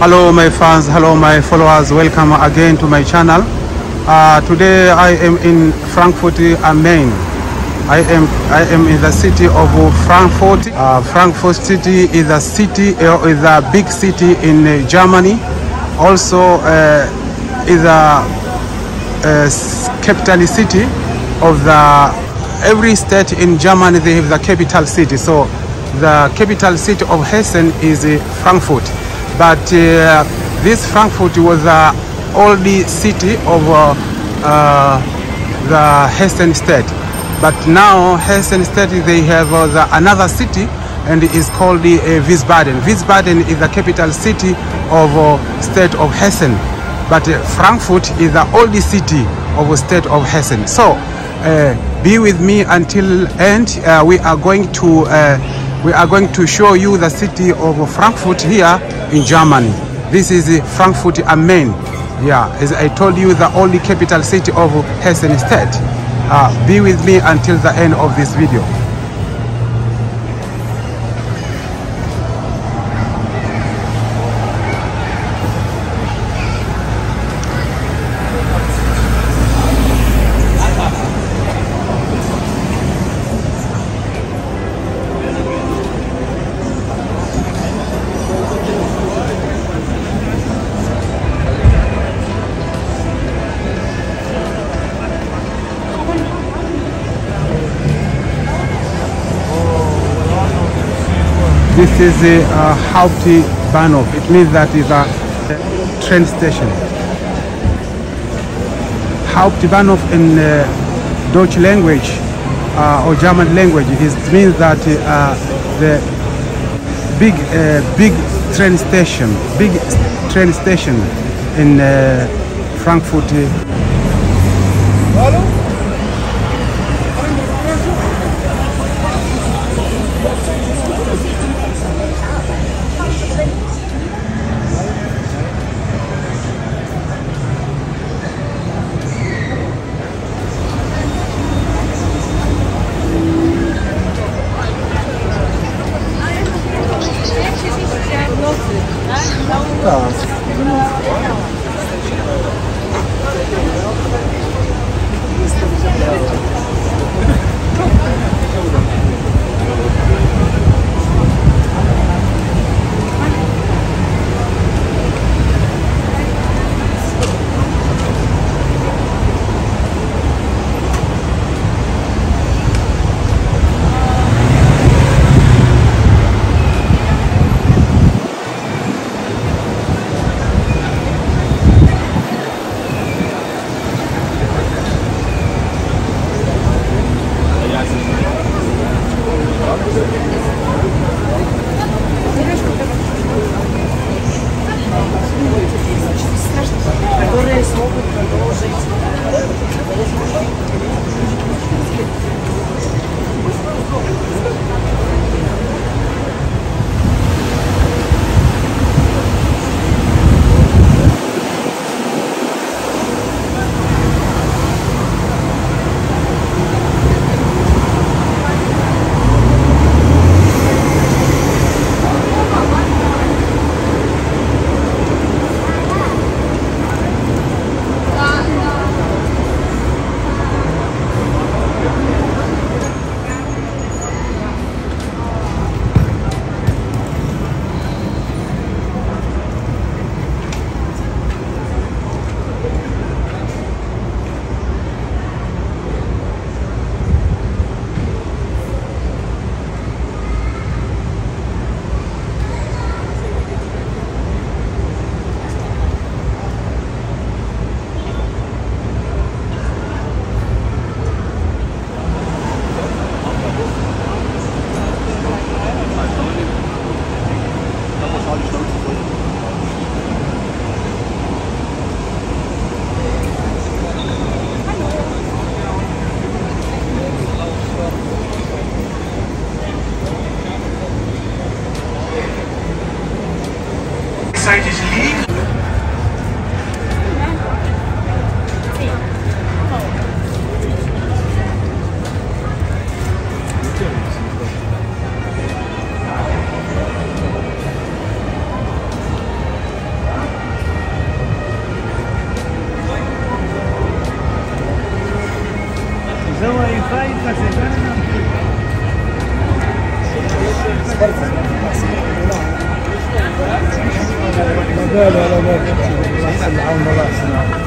Hello my fans, hello my followers, welcome again to my channel. Today I am in Frankfurt am Main. I am in the city of Frankfurt. Frankfurt city is a city, is a big city in Germany. Also is a capital city of every state in Germany. They have the capital city. So the capital city of Hessen is Frankfurt. But this Frankfurt was the only city of the Hessen state. But now Hessen state, they have another city, and it is called Wiesbaden. Wiesbaden is the capital city of state of Hessen. But Frankfurt is the only city of the state of Hessen. So be with me until end. We are going to show you the city of Frankfurt here in Germany. This is Frankfurt am Main. Yeah, as I told you, the only capital city of Hessen state. Be with me until the end of this video. This is a Hauptbahnhof. It means that is a train station. Hauptbahnhof in Dutch language or German language means that the big train station in Frankfurt. لا لا لا ما في العون الله يسلمك.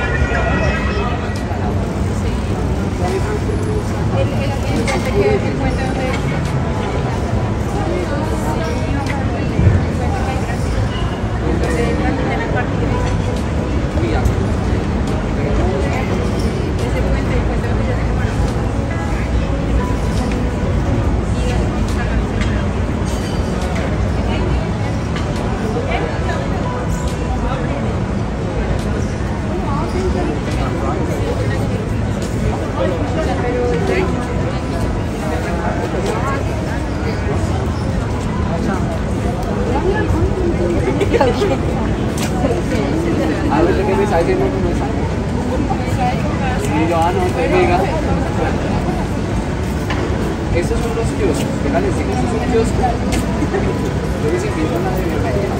Esos son los kioscos, déjale decir que esos son kioscos. Yo les invito a una de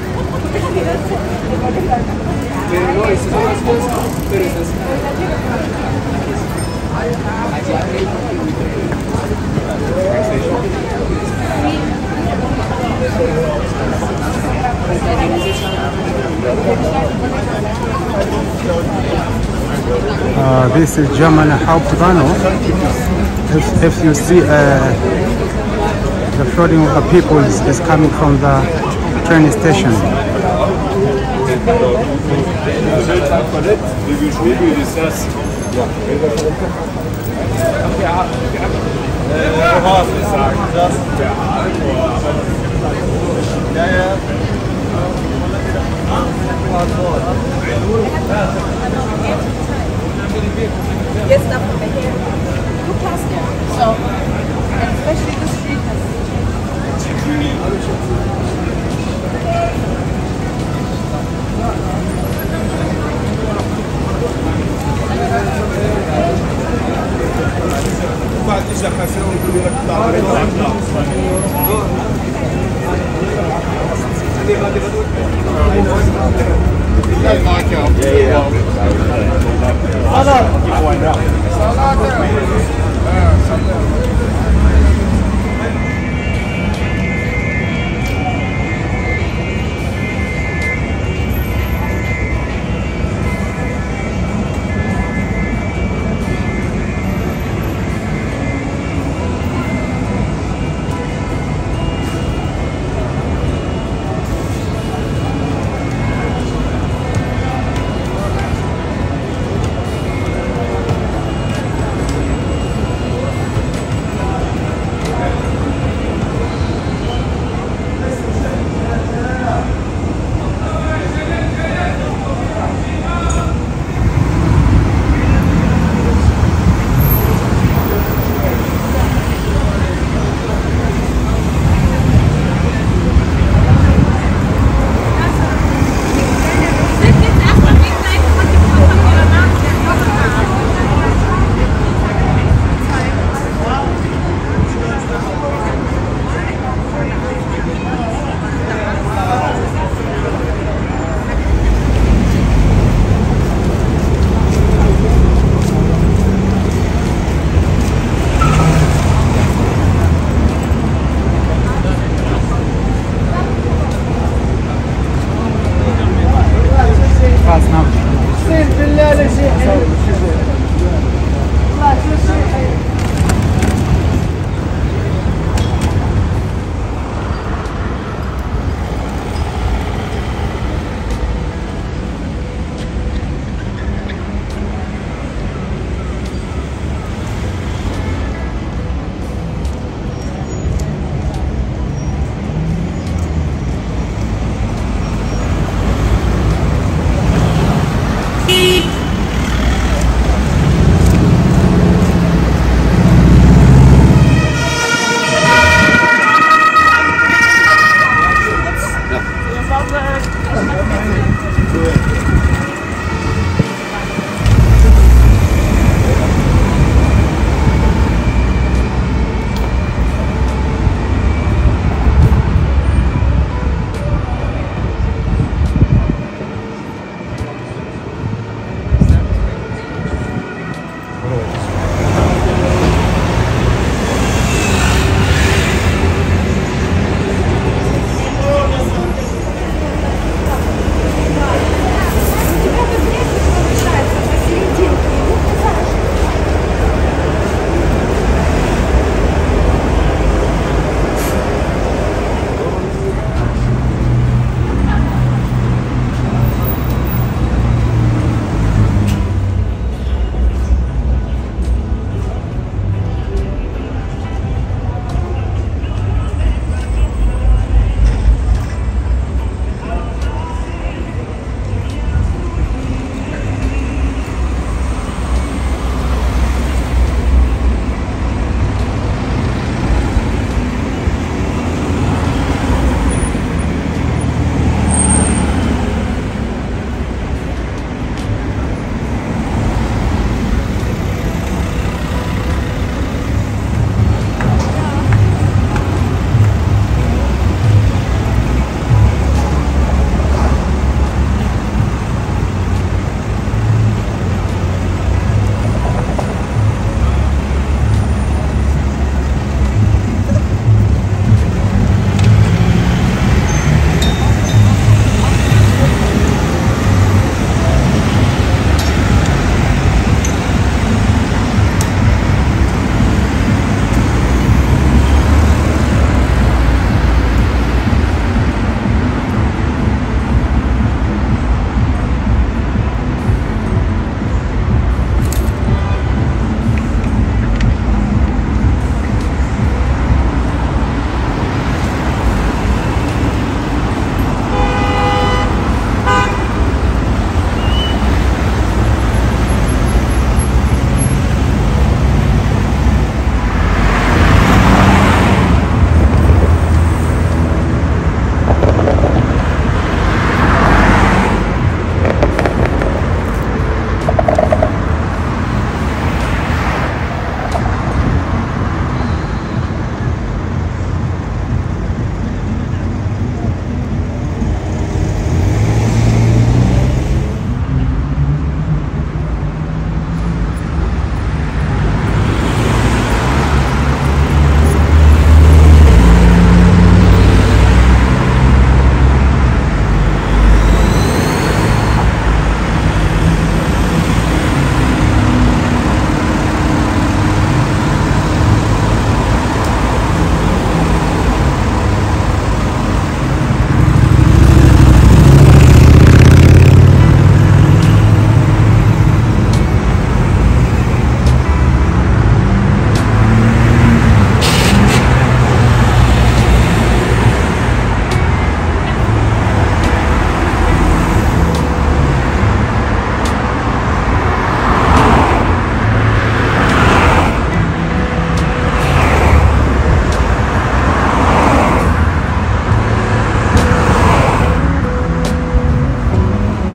pero no, estos son los kioscos, pero estas allá arriba. This is German Hauptbahnhof. If you see the flooding of the people is coming from the train station. Jetzt darf man hier. Du passt ja. So. Especially the street has.